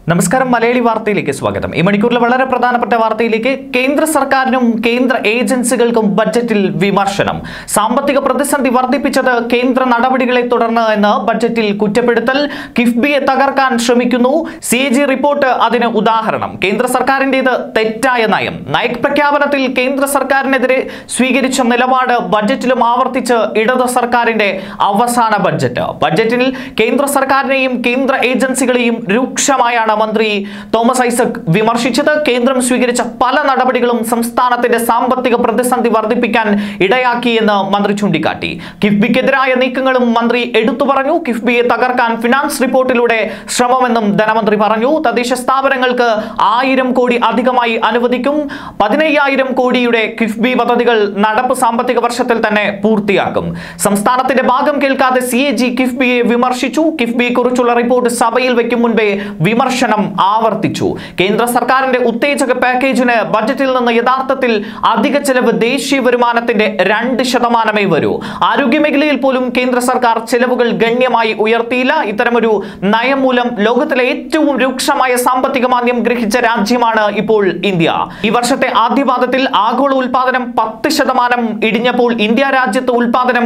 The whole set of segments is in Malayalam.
നമസ്കാരം മലയാളി വാർത്തയിലേക്ക് സ്വാഗതം. ഈ മണിക്കൂറിലെ വളരെ പ്രധാനപ്പെട്ട വാർത്തയിലേക്ക്. കേന്ദ്ര സർക്കാരിനും കേന്ദ്ര ഏജൻസികൾക്കും ബജറ്റിൽ വിമർശനം. സാമ്പത്തിക പ്രതിസന്ധി വർദ്ധിപ്പിച്ചത് കേന്ദ്ര നടപടികളെ തുടർന്ന് എന്ന് ബജറ്റിൽ കുറ്റപ്പെടുത്തൽ. കിഫ്ബിയെ തകർക്കാൻ ശ്രമിക്കുന്നു. CAG റിപ്പോർട്ട് അതിന് ഉദാഹരണം. കേന്ദ്ര സർക്കാരിന്റേത് തെറ്റായ നയം. നയപ്രഖ്യാപനത്തിൽ കേന്ദ്ര സർക്കാരിനെതിരെ സ്വീകരിച്ച നിലപാട് ബജറ്റിലും ആവർത്തിച്ച് ഇടത് സർക്കാരിന്റെ അവസാന ബജറ്റിൽ കേന്ദ്ര സർക്കാരിനെയും കേന്ദ്ര ഏജൻസികളെയും രൂക്ഷമായാണ് മന്ത്രി തോമസ് ഐസക് വിമർശിച്ചത്. കേന്ദ്രം സ്വീകരിച്ച പല നടപടികളും സംസ്ഥാനത്തിന്റെ സാമ്പത്തിക പ്രതിസന്ധി വർദ്ധിപ്പിക്കാൻ ഇടയാക്കിയെന്ന് മന്ത്രി ചൂണ്ടിക്കാട്ടി. കിഫ്ബിക്കെതിരായ നീക്കങ്ങളും മന്ത്രി എടുത്തു പറഞ്ഞു. കിഫ്ബിയെ തകർക്കാൻ ഫിനാൻസ് റിപ്പോർട്ടിലൂടെ ശ്രമമെന്നും ധനമന്ത്രി പറഞ്ഞു. തദ്ദേശ സ്ഥാപനങ്ങൾക്ക് 1000 കോടി അധികമായി അനുവദിക്കും. 15,000 കോടിയുടെ കിഫ്ബി പദ്ധതികൾ നടപ്പ് സാമ്പത്തിക വർഷത്തിൽ തന്നെ പൂർത്തിയാക്കും. സംസ്ഥാനത്തിന്റെ ഭാഗം കേൾക്കാതെ CAG കിഫ്ബിയെ വിമർശിച്ചു. കിഫ്ബിയെ കുറിച്ചുള്ള റിപ്പോർട്ട് സഭയിൽ വയ്ക്കും മുൻപേ വിമർശനം ആവർത്തിച്ചു. കേന്ദ്ര സർക്കാരിന്റെ ഉത്തേജക പാക്കേജിന് ബജറ്റിൽ നിന്ന് യഥാർത്ഥത്തിൽ അധിക ചെലവ് ദേശീയ വരുമാനത്തിന്റെ 2% വരൂ. ആരോഗ്യമേഖലയിൽ പോലും കേന്ദ്ര സർക്കാർ ചെലവുകൾ ഗണ്യമായി ഉയർത്തിയില്ല. ഇത്തരമൊരു നയം മൂലം ലോകത്തിലെ ഏറ്റവും രൂക്ഷമായ സാമ്പത്തിക മാന്ദ്യം ഗ്രഹിച്ച രാജ്യമാണ് ഇപ്പോൾ ഇന്ത്യ. ഈ വർഷത്തെ ആദ്യപാദത്തിൽ ആഗോള ഉൽപാദനം 10% ഇടിഞ്ഞപ്പോൾ ഇന്ത്യ രാജ്യത്ത് ഉൽപാദനം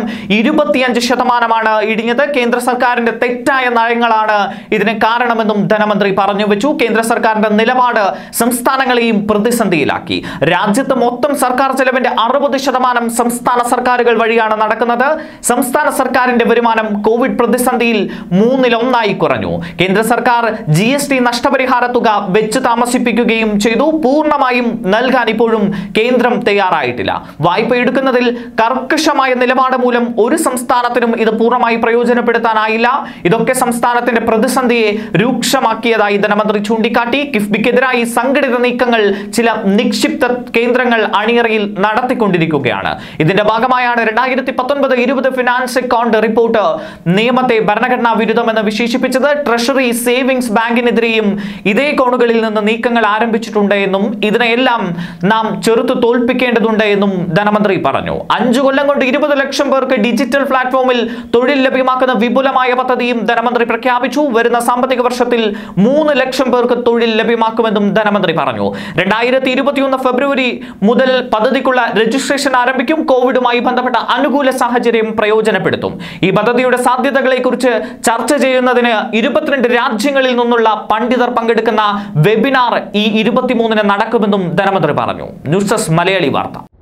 25% ഇടിഞ്ഞത്. കേന്ദ്ര സർക്കാരിന്റെ തെറ്റായ നയങ്ങളാണ് ഇതിന് കാരണമെന്നും ധനമന്ത്രി പറഞ്ഞു വെച്ചു. കേന്ദ്ര സർക്കാരിന്റെ നിലപാട് സംസ്ഥാനങ്ങളെയും പ്രതിസന്ധിയിലാക്കി. രാജ്യത്ത് മൊത്തം സർക്കാർ ചെലവിന്റെ 60% സംസ്ഥാന സർക്കാരുകൾ വഴിയാണ് നടക്കുന്നത്. സംസ്ഥാന സർക്കാരിന്റെ വരുമാനം കോവിഡ് പ്രതിസന്ധിയിൽ 1/3 കുറഞ്ഞു. കേന്ദ്ര സർക്കാർ GST നഷ്ടപരിഹാര തുക വെച്ച് താമസിപ്പിക്കുകയും ചെയ്തു. പൂർണ്ണമായും നൽകാൻ ഇപ്പോഴും കേന്ദ്രം തയ്യാറായിട്ടില്ല. വായ്പ എടുക്കുന്നതിൽ കർക്കശമായ നിലപാട് മൂലം ഒരു സംസ്ഥാനത്തിനും ഇത് പൂർണ്ണമായി പ്രയോജനപ്പെടുത്താനായില്ല. ഇതൊക്കെ സംസ്ഥാനത്തിന്റെ പ്രതിസന്ധിയെ രൂക്ഷമാക്കിയതായി ധനമന്ത്രി ചൂണ്ടിക്കാട്ടി. കിഫ്ബിക്കെതിരായി സംഘടിത നീക്കങ്ങൾ ചില നിക്ഷിപ്ത കേന്ദ്രങ്ങൾ അണിയറയിൽ നടത്തിക്കൊണ്ടിരിക്കുകയാണ്. ഇതിന്റെ ഭാഗമായാണ് 2019-20 ഫിനാൻസ് അക്കൗണ്ട് റിപ്പോർട്ട് നിയമത്തെ ഭരണഘടനാ വിരുദ്ധമെന്ന് വിശേഷിപ്പിച്ചത്. ട്രഷറി സേവിങ്സ് ബാങ്കിനെതിരെയും ഇതേ കോണുകളിൽ നിന്ന് നീക്കങ്ങൾ ആരംഭിച്ചിട്ടുണ്ട് എന്നും ഇതിനെയെല്ലാം നാം ചെറുത്തു തോൽപ്പിക്കേണ്ടതുണ്ട് എന്നും ധനമന്ത്രി പറഞ്ഞു. 5 കൊല്ലം കൊണ്ട് 20 ലക്ഷം പേർക്ക് ഡിജിറ്റൽ പ്ലാറ്റ്ഫോമിൽ തൊഴിൽ ലഭ്യമാക്കുന്ന വിപുലമായ പദ്ധതിയും ധനമന്ത്രി പ്രഖ്യാപിച്ചു. വരുന്ന സാമ്പത്തിക വർഷത്തിൽ 3 ലക്ഷം പേർക്ക് തൊഴിൽ ലഭ്യമാക്കുമെന്നും ധനമന്ത്രി പറഞ്ഞു. 2021 ഫെബ്രുവരി മുതൽ പദ്ധതിക്കുള്ള രജിസ്ട്രേഷൻ ആരംഭിക്കും. കോവിഡുമായി ബന്ധപ്പെട്ട അനുകൂല സാഹചര്യം പ്രയോജനപ്പെടുത്തും. ഈ പദ്ധതിയുടെ സാധ്യതകളെ കുറിച്ച് ചർച്ച ചെയ്യുന്നതിന് 22 രാജ്യങ്ങളിൽ നിന്നുള്ള പണ്ഡിതർ പങ്കെടുക്കുന്ന വെബിനാർ ഈ 23-ന് നടക്കുമെന്നും ധനമന്ത്രി പറഞ്ഞു. ന്യൂസ് ഡെസ്ക് മലയാളി വാർത്ത.